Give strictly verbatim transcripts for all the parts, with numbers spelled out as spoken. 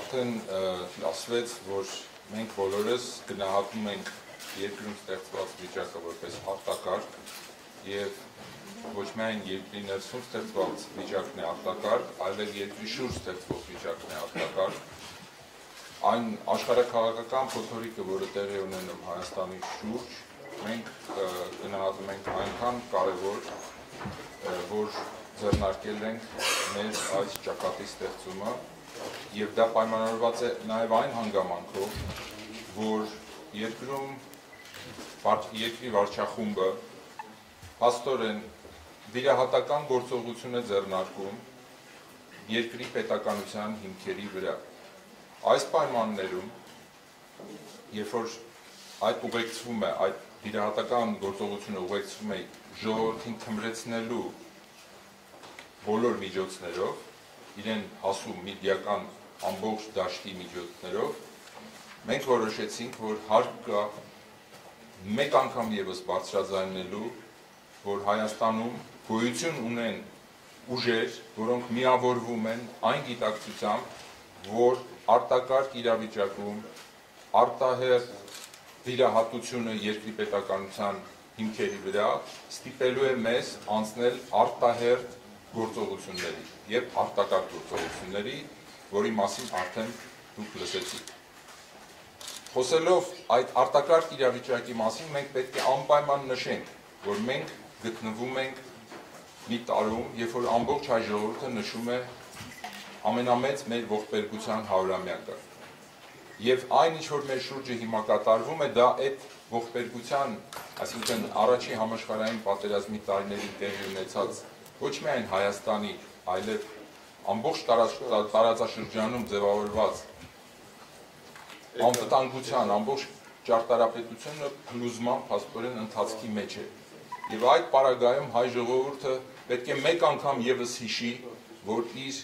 Արդեն ասվեց, որ մենք բոլորս գնահատում ենք երկրում ստեղծված վիճակը որպես արտակարգ և ոչ միայն երկրի ներսում ստեղծված վիճակն է արտակարգ, այլև երկրի շուրջ ստեղծված վիճակն է արտակարգ։ Այն աշխարհաքաղաքական փոթորիկը, որը տեղի ունենում Հայաստանի շուրջ, մենք գնահատում ենք այնքան կարևոր, որ ձեռնարկել ենք մեր այս ճակատի ստեղծումը, և դա պայմանավորված է նաև այն հանգամանքով, որ երկրում երկրի վարչախումբը փաստորեն վիրահատական գործողություն է ձեռնարկում երկրի պետականության հիմքերի վրա։ Այս պայմաններում, երբ որ այդ ուղեկցվում է, այդ վիրահատական գործողությունը ուղեկցվում է ժողովրդին թմրեցնելու բոլոր միջոցներով, իրեն հասում միդիական ամբողջ դաշտի միջոցներով, մենք որոշեցինք, որ հարկ կա մեկ անգամ ևս բարձրաձայնելու, որ Հայաստանում գոյություն ունեն ուժեր, որոնք միավորվում են այն գիտակցությամբ, որ արտակարգ իրավիճակում արտահերթ վիրահատությունը երկրի պետականության հիմքերի վրա ստիպելու է մեզ անցնել արտահերթ գործողությունների և արտակարգ գործողությունների, որի մասին արդեն դուք լսեցիք։ Խոսելով այդ արտակարգ իրավիճակի մասին, մենք պետք է անպայման նշենք, որ մենք գտնվում ենք մի տարում, երբ որ ամբողջ հայ ժողովուրդը նշում է ամենամեծ մեր ողբերգության հարյուրամյակը։ Եվ այն, ինչ որ մեր շուրջը հիմա կատարվում է, դա այդ ողբերգության, այսինքն առաջին համաշխարհային պատերազմի տարիներին տեղի ունեցած ոչ միայն Հայաստանի, այլև ամբողջ տարածաշրջանում ձևավորված անվտանգության, ամբողջ ճարտարապետությունը փլուզման փաստորեն ընթացքի մեջ է։ Եվ այդ պարագայում հայ ժողովուրդը պետք է մեկ անգամ ևս հիշի, որ իր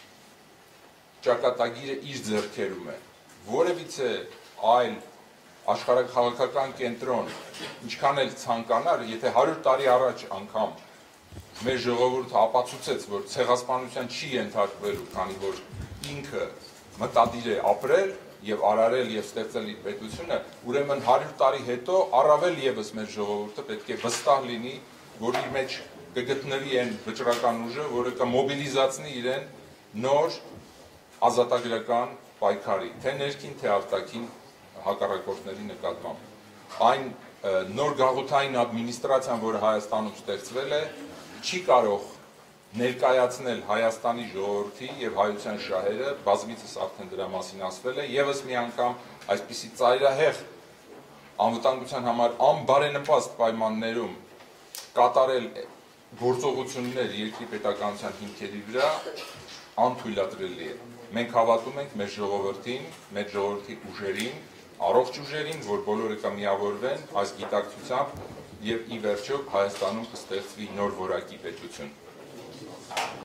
ճակատագիրը իր ձեռքերում է։ Որևիցե այլ աշխարհաքաղաքական կենտրոն, ինչքան էլ ցանկանար, եթե հարյուր տարի առաջ անգամ մեր ժողովուրդը ապացուցեց, որ ցեղասպանության չի ենթարկվելու, քանի որ ինքը մտադիր է ապրել և արարել և ստեղծել իր պետությունը, ուրեմն հարյուր տարի հետո առավել ևս մեր ժողովուրդը պետք է վստահ լինի, որ իր մեջ կգտնվի այն վճռական ուժը, որը կմոբիլիզացնի իրեն նոր ազատագրական պայքարի, թե ներքին, թե արտաքին հակառակորդների նկատմամբ։ Այն նոր գաղութային ադմինիստրացիան, որը Հայաստանում ստեղծվել է, չի կարող ներկայացնել Հայաստանի ժողովրդի և հայության շահերը, բազմիցս արդեն դրա մասին ասվել է, ևս մի անգամ այսպիսի ծայրահեղ անվտանգության համար անբարենպաստ պայմաններում կատարել գործողություններ երկրի պետականության հիմքերի վրա անթույլատրելի է։ Մենք հավատում ենք մեր ժողովրդին, մեր ժողովրդի ուժերին, առողջ ուժերին, որ բոլորը կմիավորվեն այս գիտակցությամբ և ի վերջո Հայաստանում կստեղծվի նոր որակի պետություն։